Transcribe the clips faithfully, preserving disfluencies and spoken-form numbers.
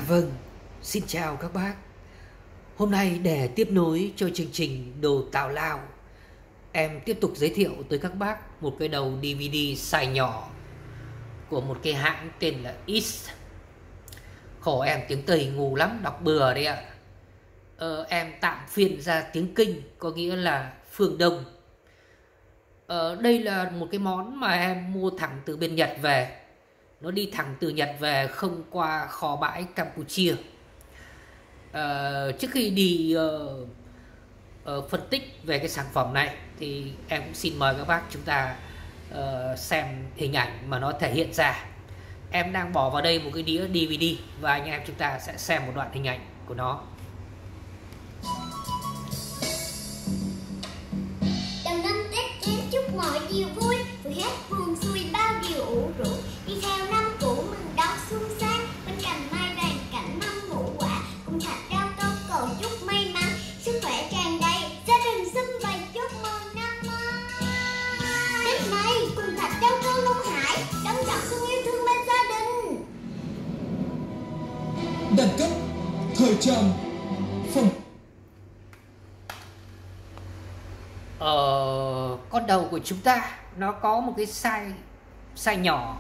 vâng, xin chào các bác. Hôm nay để tiếp nối cho chương trình Đồ Tào Lao, em tiếp tục giới thiệu tới các bác một cái đầu đê vê đê size nhỏ của một cái hãng tên là East. Khổ em tiếng Tây ngu lắm, đọc bừa đấy ạ. ờ, Em tạm phiên ra tiếng Kinh, có nghĩa là phương Đông. ờ, Đây là một cái món mà em mua thẳng từ bên Nhật về. Nó đi thẳng từ Nhật về, không qua kho bãi Campuchia. uh, Trước khi đi uh, uh, phân tích về cái sản phẩm này thì em cũng xin mời các bác chúng ta uh, xem hình ảnh mà nó thể hiện ra. Em đang bỏ vào đây một cái đĩa đê vê đê và anh em chúng ta sẽ xem một đoạn hình ảnh của nó. Đầu năm Tết đến chúc mọi điều vui, vừa hết buồn xuôi bao điều ủ rũ. Đi theo năm cũ mừng đón xuân sang, bên cạnh mai vàng cảnh mâm ngũ quả, cùng thạch cao câu cầu chúc may mắn, sức khỏe tràn đầy, gia đình xum vầy chúc mừng năm mới. Tết này cùng thạch cao câu Long Hải đón nhận xuân yêu thương bên gia đình. Đẳng cấp thời trang phòng. Ờ, con đầu của chúng ta nó có một cái size size nhỏ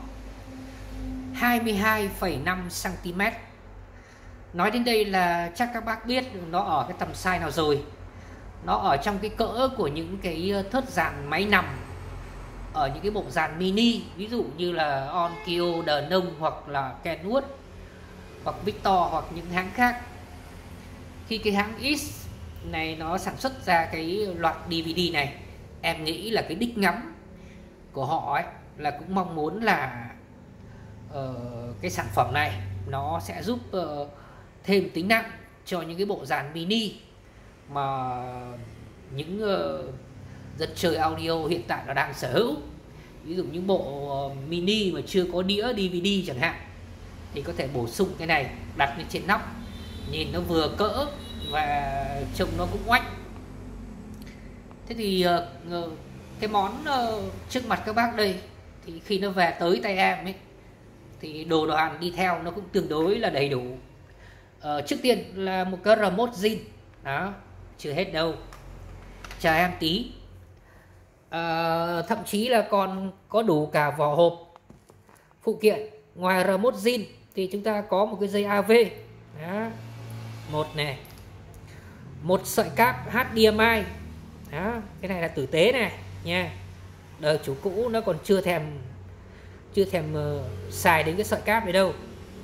hai mươi hai phẩy năm xăng ti mét. Nói đến đây là chắc các bác biết nó ở cái tầm size nào rồi. Nó ở trong cái cỡ của những cái thớt dàn máy nằm ở những cái bộ dàn mini, ví dụ như là Onkyo, Danone hoặc là Kenwood hoặc Victor hoặc những hãng khác. Khi cái hãng East này nó sản xuất ra cái loạt đê vê đê này, em nghĩ là cái đích ngắm của họ ấy là cũng mong muốn là uh, cái sản phẩm này nó sẽ giúp uh, thêm tính năng cho những cái bộ dàn mini mà những uh, dân chơi audio hiện tại nó đang sở hữu. Ví dụ những bộ uh, mini mà chưa có đĩa đê vê đê chẳng hạn thì có thể bổ sung cái này đặt lên trên nóc, nhìn nó vừa cỡ và trông nó cũng oách. Thế thì uh, cái món uh, trước mặt các bác đây thì khi nó về tới tay em ấy thì đồ đoàn đi theo nó cũng tương đối là đầy đủ. uh, Trước tiên là một cái remote zin. Đó, chưa hết đâu, chờ em tí. uh, Thậm chí là còn có đủ cả vỏ hộp phụ kiện. Ngoài remote zin thì chúng ta có một cái dây a vê. Đó, một này, một sợi cáp hát đê em i. Đó, cái này là tử tế này nha. Đời chủ cũ nó còn chưa thèm chưa thèm uh, xài đến cái sợi cáp này đâu.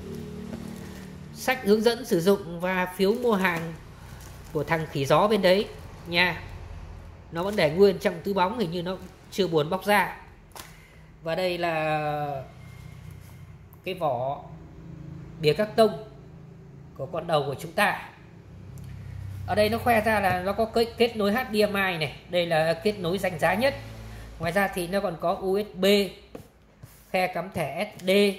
Sách hướng dẫn sử dụng và phiếu mua hàng của thằng khỉ gió bên đấy nha. Nó vẫn để nguyên trong túi bóng, hình như nó chưa buồn bóc ra. Và đây là cái vỏ bìa các tông của con đầu của chúng ta. Ở đây nó khoe ra là nó có kết nối hát đê em i này. Đây là kết nối danh giá nhất. Ngoài ra thì nó còn có u ét bê, khe cắm thẻ ét đê.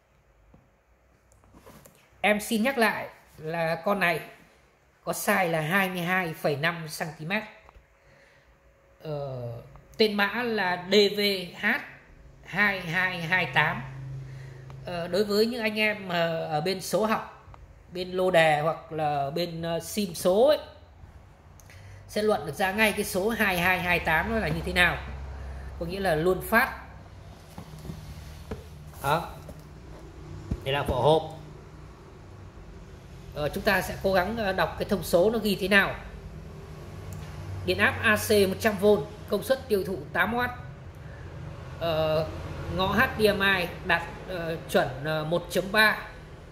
Em xin nhắc lại là con này có size là hai mươi hai phẩy năm xăng ti mét. ờ, Tên mã là đê vê hát hai hai hai tám. ờ, Đối với những anh em ở bên số học, bên lô đề hoặc là bên sim số ấy, sẽ luận được ra ngay cái số hai hai hai tám nó là như thế nào. Có nghĩa là luôn phát. Đó, đây là vỏ hộp. ờ, Chúng ta sẽ cố gắng đọc cái thông số nó ghi thế nào. Điện áp a xê một trăm vôn, công suất tiêu thụ tám oát. ờ, Ngõ hát đê em i đạt uh, chuẩn uh, một chấm ba.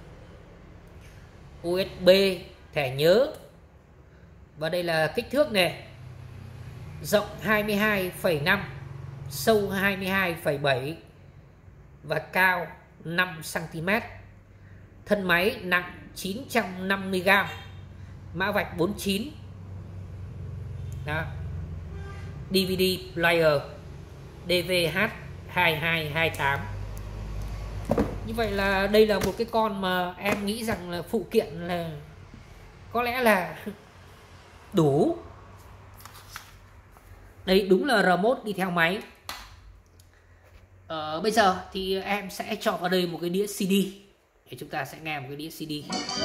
u ét bê, thẻ nhớ. Và đây là kích thước này. Rộng hai mươi hai phẩy năm, sâu hai mươi hai phẩy bảy và cao năm xăng ti mét. Thân máy nặng chín trăm năm mươi gam, mã vạch bốn mươi chín. Đó, đê vê đê player đê vê hát hai hai hai tám. Như vậy là đây là một cái con mà em nghĩ rằng là phụ kiện là có lẽ là đủ. Đây đúng là remote đi theo máy. ờ, Bây giờ thì em sẽ cho vào đây một cái đĩa xê đê. để chúng ta sẽ nghe một cái đĩa xê đê.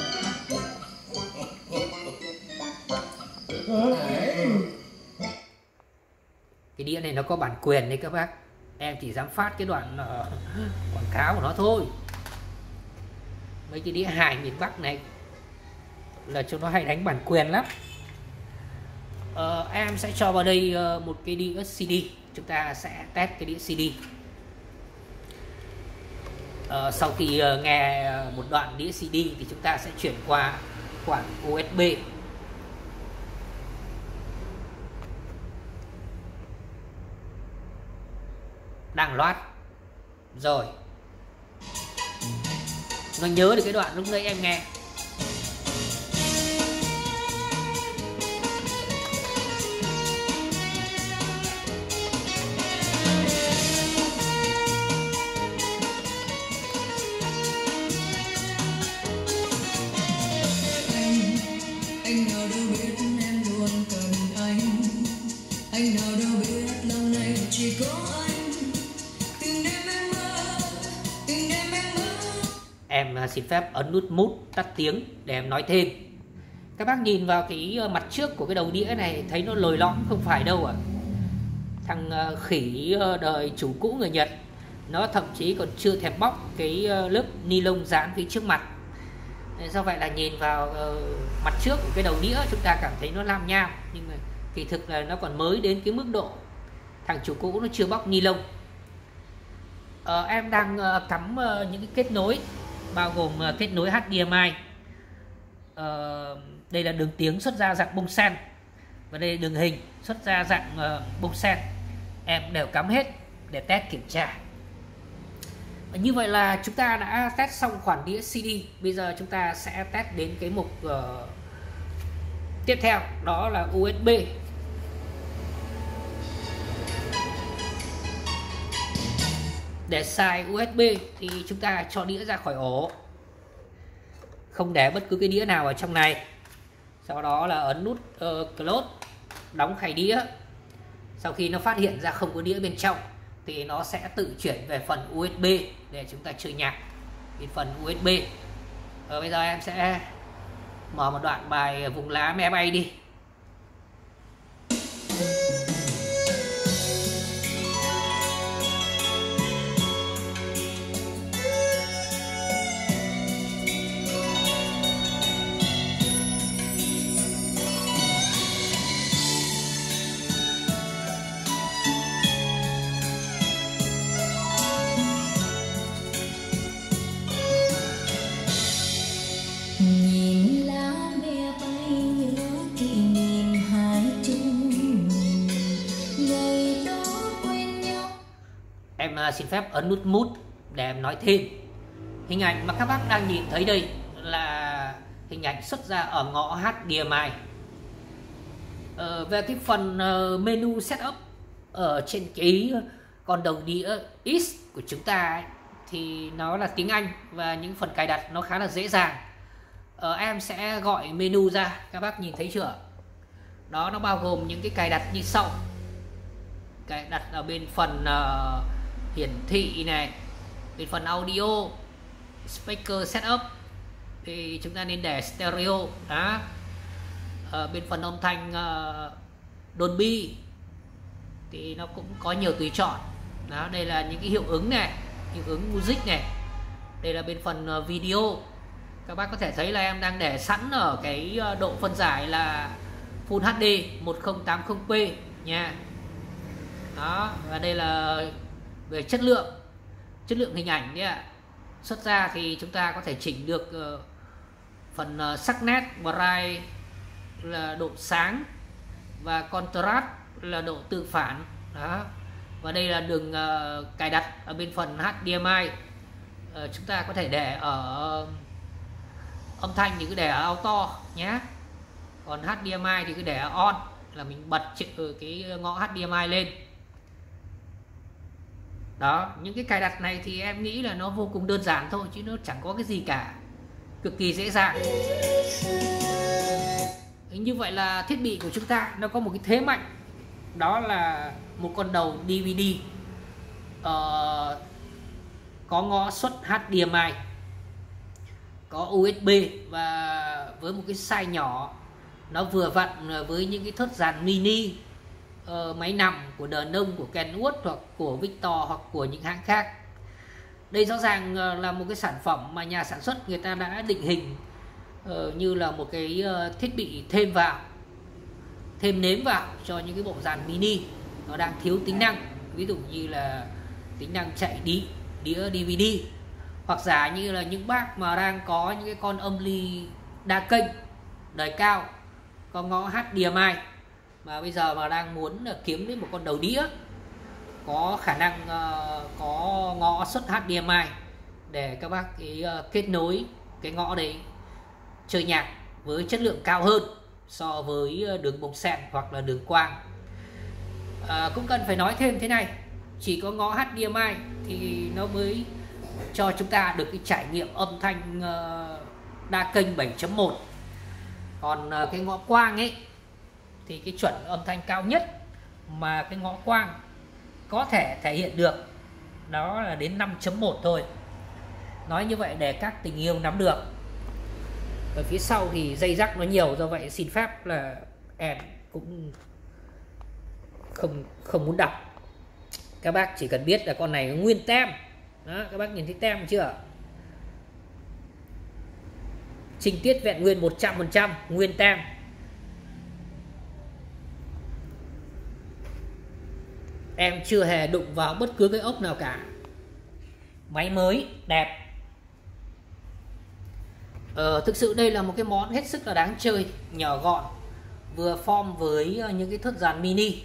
Cái đĩa này nó có bản quyền đấy các bác, em chỉ dám phát cái đoạn uh, quảng cáo của nó thôi. Mấy cái đĩa hài miền Bắc này là chúng nó hay đánh bản quyền lắm. uh, Em sẽ cho vào đây uh, một cái đĩa xê đê, chúng ta sẽ test cái đĩa xê đê. uh, Sau khi uh, nghe một đoạn đĩa xê đê thì chúng ta sẽ chuyển qua quản u ét bê. Đang loát rồi, nó nhớ được cái đoạn lúc nãy em nghe. Anh nào đâu biết em luôn cần anh, anh nào đâu biết lâu nay chỉ có anh. Từng đêm em mơ, từng đêm em mơ. Em xin phép ấn nút mute tắt tiếng để em nói thêm. Các bác nhìn vào cái mặt trước của cái đầu đĩa này thấy nó lồi lõm không phải đâu à. Thằng khỉ đời chủ cũ người Nhật nó thậm chí còn chưa thèm bóc cái lớp ni lông dán phía trước mặt. Do vậy là nhìn vào uh, mặt trước của cái đầu đĩa chúng ta cảm thấy nó lam nham, nhưng mà kỳ thực là nó còn mới đến cái mức độ thằng chủ cũ nó chưa bóc ni lông. uh, Em đang uh, cắm uh, những cái kết nối bao gồm uh, kết nối hát đê em i. uh, Đây là đường tiếng xuất ra dạng bông sen, và đây là đường hình xuất ra dạng uh, bông sen. Em đều cắm hết để test kiểm tra. Như vậy là chúng ta đã test xong khoản đĩa xê đê. Bây giờ chúng ta sẽ test đến cái mục uh, tiếp theo, đó là u ét bê. Để xài u ét bê thì chúng ta cho đĩa ra khỏi ổ, không để bất cứ cái đĩa nào ở trong này. Sau đó là ấn nút uh, close, đóng khay đĩa. Sau khi nó phát hiện ra không có đĩa bên trong thì nó sẽ tự chuyển về phần u ét bê để chúng ta chơi nhạc. Cái phần u ét bê. Ở bây giờ em sẽ mở một đoạn bài Vùng Lá Me Bay đi. Em xin phép ấn nút mute để em nói thêm. Hình ảnh mà các bác đang nhìn thấy đây là hình ảnh xuất ra ở ngõ hát đê em i. ờ, Về cái phần uh, menu setup ở trên cái con đầu đĩa X của chúng ta ấy, thì nó là tiếng Anh và những phần cài đặt nó khá là dễ dàng. ờ, Em sẽ gọi menu ra, các bác nhìn thấy chưa? Đó, nó bao gồm những cái cài đặt như sau. Cài đặt ở bên phần uh, hiển thị này, bên phần audio, speaker setup thì chúng ta nên để stereo đó. Ở bên phần âm thanh uh, Dolby thì nó cũng có nhiều tùy chọn đó. Đây là những cái hiệu ứng này, hiệu ứng music này. Đây là bên phần uh, video. Các bác có thể thấy là em đang để sẵn ở cái uh, độ phân giải là Full hát đê một không tám không p nha. Đó, và đây là về chất lượng, chất lượng hình ảnh đấy ạ. Xuất ra thì chúng ta có thể chỉnh được uh, phần uh, sắc nét, bright là độ sáng, và contrast là độ tương phản đó. Và đây là đường uh, cài đặt ở bên phần hát đê em i. uh, Chúng ta có thể để ở uh, âm thanh thì cứ để ở auto nhé, còn hát đê em i thì cứ để ở on, là mình bật chữ cái ngõ hát đê em i lên. Đó, những cái cài đặt này thì em nghĩ là nó vô cùng đơn giản thôi, chứ nó chẳng có cái gì cả, cực kỳ dễ dàng. Như vậy là thiết bị của chúng ta nó có một cái thế mạnh, đó là một con đầu đê vê đê uh, có ngõ xuất hát đê em i. có u ét bê và với một cái size nhỏ, nó vừa vặn với những cái thớt dàn mini uh, máy nằm của Denon, của Kenwood hoặc của Victor hoặc của những hãng khác. Đây rõ ràng uh, là một cái sản phẩm mà nhà sản xuất người ta đã định hình uh, như là một cái uh, thiết bị thêm vào, thêm nếm vào cho những cái bộ dàn mini nó đang thiếu tính năng, ví dụ như là tính năng chạy đi đĩa đê vê đê, hoặc giả như là những bác mà đang có những cái con âm ly đa kênh đời cao, có ngõ hát đê em i mà bây giờ mà đang muốn kiếm đến một con đầu đĩa có khả năng uh, có ngõ xuất hát đê em i để các bác cái, uh, kết nối cái ngõ đấy chơi nhạc với chất lượng cao hơn so với đường bông sen hoặc là đường quang. À, cũng cần phải nói thêm thế này, chỉ có ngõ hát đê em i thì nó mới cho chúng ta được cái trải nghiệm âm thanh uh, đa kênh bảy chấm một. Còn uh, cái ngõ quang ấy thì cái chuẩn âm thanh cao nhất mà cái ngõ quang có thể thể hiện được đó là đến năm chấm một thôi. Nói như vậy để các tình yêu nắm được. Ở phía sau thì dây rắc nó nhiều, do vậy xin phép là em cũng không không muốn đọc. Các bác chỉ cần biết là con này nguyên tem. Đó, các bác nhìn thấy tem chưa? Trình tiết vẹn nguyên một trăm phần trăm, nguyên tem. Em chưa hề đụng vào bất cứ cái ốc nào cả. Máy mới, đẹp. Ờ, thực sự đây là một cái món hết sức là đáng chơi, nhỏ gọn, vừa form với những cái thớt dàn mini.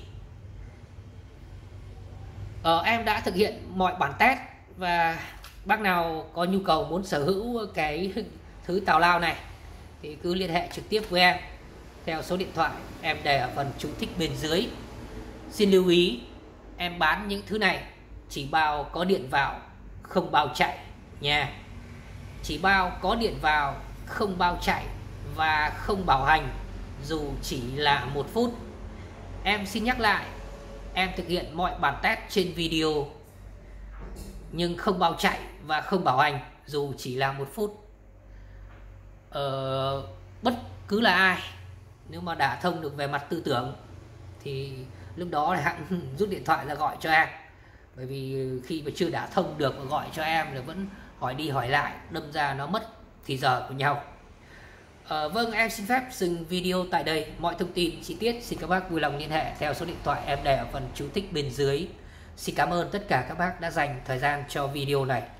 Ờ, em đã thực hiện mọi bản test và bác nào có nhu cầu muốn sở hữu cái thứ tào lao này thì cứ liên hệ trực tiếp với em theo số điện thoại em để ở phần chú thích bên dưới. Xin lưu ý, em bán những thứ này chỉ bao có điện vào, không bao chạy nha. Chỉ bao có điện vào, không bao chạy và không bảo hành dù chỉ là một phút. Em xin nhắc lại, em thực hiện mọi bản test trên video nhưng không bao chạy và không bảo hành dù chỉ là một phút. Ờ, bất cứ là ai nếu mà đả thông được về mặt tư tưởng thì lúc đó là hãng rút điện thoại ra gọi cho em. Bởi vì khi mà chưa đả thông được và gọi cho em là vẫn hỏi đi hỏi lại, đâm ra nó mất thì giờ của nhau. À, vâng, em xin phép dừng video tại đây. Mọi thông tin chi tiết xin các bác vui lòng liên hệ theo số điện thoại em để ở phần chú thích bên dưới. Xin cảm ơn tất cả các bác đã dành thời gian cho video này.